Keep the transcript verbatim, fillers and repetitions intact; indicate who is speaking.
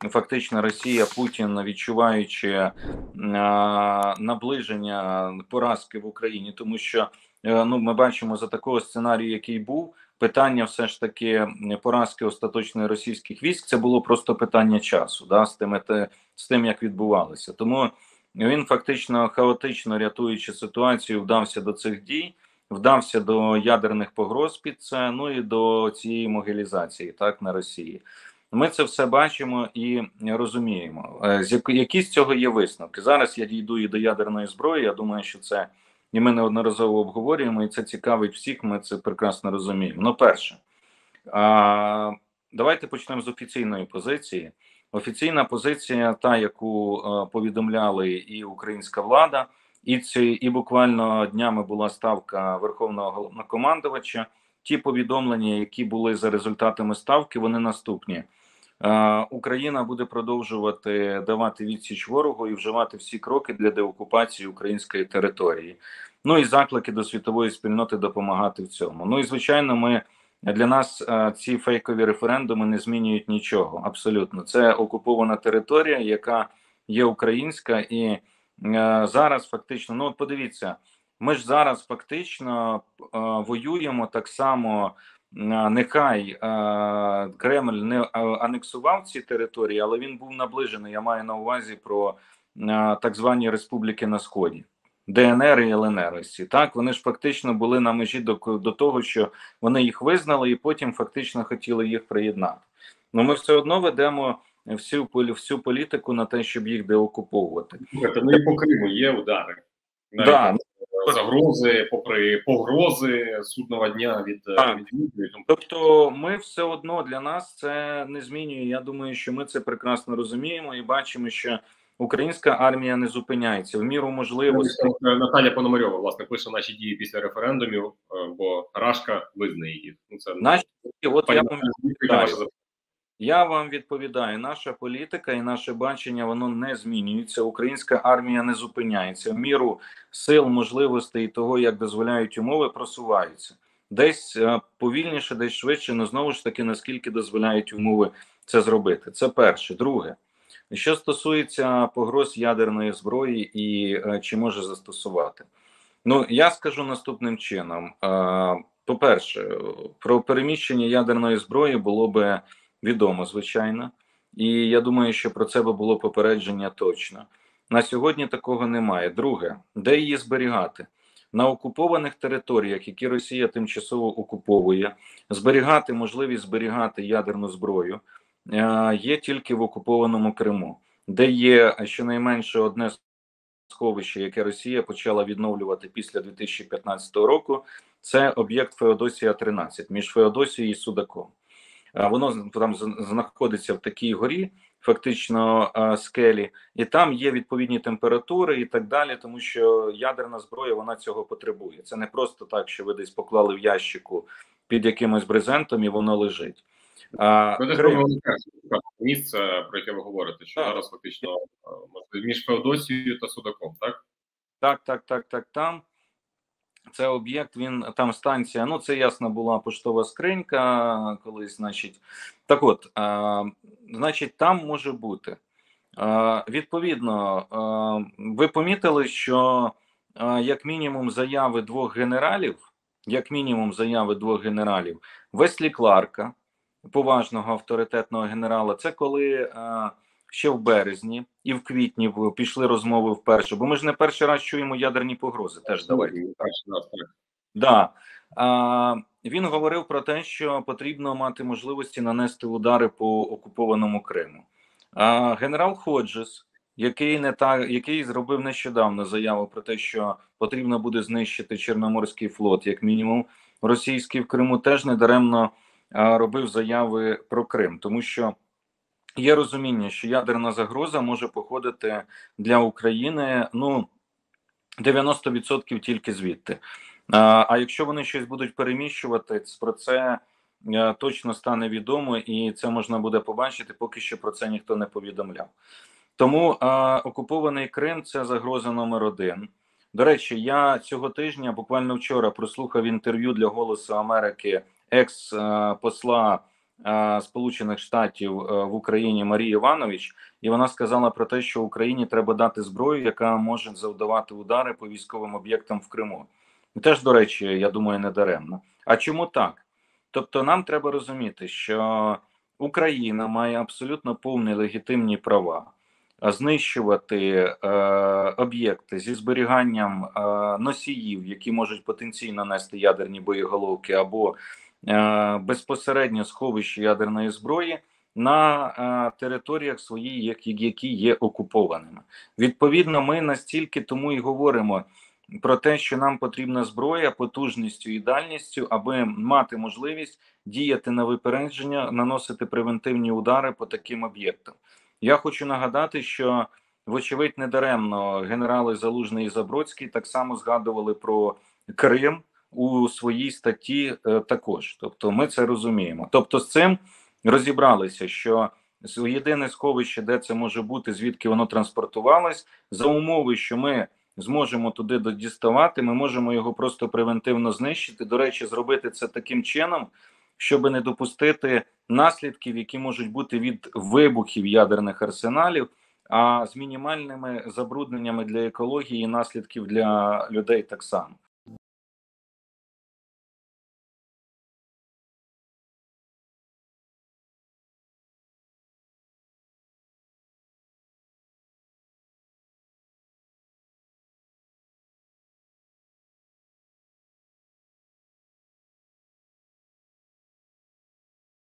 Speaker 1: фактично Росія, Путін, відчуваючи е, наближення поразки в Україні, тому що е, ну ми бачимо за такого сценарію, який був, питання все ж таки поразки остаточної російських військ, це було просто питання часу, да, з тим, з тим як відбувалося. Тому він фактично хаотично рятуючи ситуацію, вдався до цих дій, вдався до ядерних погроз під це, ну і до цієї могилізації, так, на Росії. Ми це все бачимо і розуміємо. Які з цього є висновки? Зараз я дійду і до ядерної зброї. Я думаю, що це і ми неодноразово обговорюємо, і це цікавить всіх. Ми це прекрасно розуміємо. Ну, перше, а, давайте почнемо з офіційної позиції. Офіційна позиція, та яку а, повідомляли і українська влада, і ці, і буквально днями була ставка Верховного Головнокомандувача. Ті повідомлення, які були за результатами ставки, вони наступні. Україна буде продовжувати давати відсіч ворогу і вживати всі кроки для деокупації української території. Ну і заклики до світової спільноти допомагати в цьому. Ну і звичайно, ми для нас ці фейкові референдуми не змінюють нічого. Абсолютно, це окупована територія, яка є українська, і зараз фактично, ну от подивіться, ми ж зараз фактично воюємо так само. Нехай е, Кремль не анексував ці території, але він був наближений. Я маю на увазі про е, так звані республіки на Сході, ДНР і ЛНР. Так, вони ж фактично були на межі до, до того, що вони їх визнали і потім фактично хотіли їх приєднати. Ну ми все одно ведемо всю, всю політику на те, щоб їх деокуповувати.
Speaker 2: Ну і по Криму є удари.
Speaker 1: Да.
Speaker 2: Загрози, попри погрози судного дня від, від...
Speaker 1: Тобто ми все одно, для нас це не змінює. Я думаю, що ми це прекрасно розуміємо і бачимо, що українська армія не зупиняється в міру можливості.
Speaker 2: Наталя Пономарьова, власне, пише наші дії після референдумів, бо Рашка визнає їх. Ну, це,
Speaker 1: наші, от я вам
Speaker 2: відповідаю.
Speaker 1: Я вам відповідаю, наша політика і наше бачення, воно не змінюється. Українська армія не зупиняється. В міру сил, можливостей і того, як дозволяють умови, просуваються. Десь повільніше, десь швидше, але знову ж таки, наскільки дозволяють умови це зробити. Це перше. Друге, що стосується погроз ядерної зброї і чи може застосувати. Ну, я скажу наступним чином. По-перше, про переміщення ядерної зброї було би відомо, звичайно, і я думаю, що про це би було попередження точно. На сьогодні такого немає. Друге, де її зберігати? На окупованих територіях, які Росія тимчасово окуповує, зберігати, можливість зберігати ядерну зброю є тільки в окупованому Криму, де є щонайменше одне сховище, яке Росія почала відновлювати після дві тисячі п'ятнадцятого року, це об'єкт Феодосія тринадцять, між Феодосією і Судаком. Воно там знаходиться в такій горі, фактично скелі, і там є відповідні температури і так далі, тому що ядерна зброя, вона цього потребує. Це не просто так, що ви десь поклали в ящику під якимось брезентом і воно лежить.
Speaker 2: А, Крим... Місце, про яке ви говорите, що так. Зараз фактично між Феодосією та Судаком, так?
Speaker 1: Так, так, так, так, там. Це об'єкт, він там станція, ну це ясно була поштова скринька колись, значить. Так от, а, значить, там може бути. А, відповідно, а, ви помітили, що а, як мінімум заяви двох генералів, як мінімум заяви двох генералів, Веслі Кларка, поважного авторитетного генерала, це коли а, ще в березні і в квітні пішли розмови вперше, бо ми ж не перший раз чуємо ядерні погрози, теж давайте. Да. А, він говорив про те, що потрібно мати можливості нанести удари по окупованому Криму. А, генерал Ходжес, який не та, який зробив нещодавно заяву про те, що потрібно буде знищити Чорноморський флот, як мінімум, російський в Криму, теж недаремно а, робив заяви про Крим, тому що є розуміння, що ядерна загроза може походити для України, ну, дев'яносто відсотків тільки звідти. А, а якщо вони щось будуть переміщувати, про це а, точно стане відомо, і це можна буде побачити, поки що про це ніхто не повідомляв. Тому а, окупований Крим – це загроза номер один. До речі, я цього тижня, буквально вчора, прослухав інтерв'ю для «Голосу Америки» екс-посла е, Сполучених Штатів е, в Україні Марії Іванович, і вона сказала про те, що Україні треба дати зброю, яка може завдавати удари по військовим об'єктам в Криму. І теж, до речі, я думаю, не даремно. А чому так? Тобто, нам треба розуміти, що Україна має абсолютно повні легітимні права знищувати е, об'єкти зі зберіганням е, носіїв, які можуть потенційно нести ядерні боєголовки, або е, безпосередньо сховища ядерної зброї на е, територіях своїх, які, які є окупованими. Відповідно, ми настільки тому і говоримо про те, що нам потрібна зброя потужністю і дальністю, аби мати можливість діяти на випередження, наносити превентивні удари по таким об'єктам. Я хочу нагадати, що вочевидь недаремно генерали Залужний і Забродський так само згадували про Крим у своїй статті е, також. Тобто ми це розуміємо. Тобто з цим розібралися, що єдине сховище, де це може бути, звідки воно транспортувалось, за умови, що ми зможемо туди діставати, ми можемо його просто превентивно знищити. До речі, зробити це таким чином, щоб не допустити наслідків, які можуть бути від вибухів ядерних арсеналів, а з мінімальними забрудненнями для екології і наслідків для людей так само.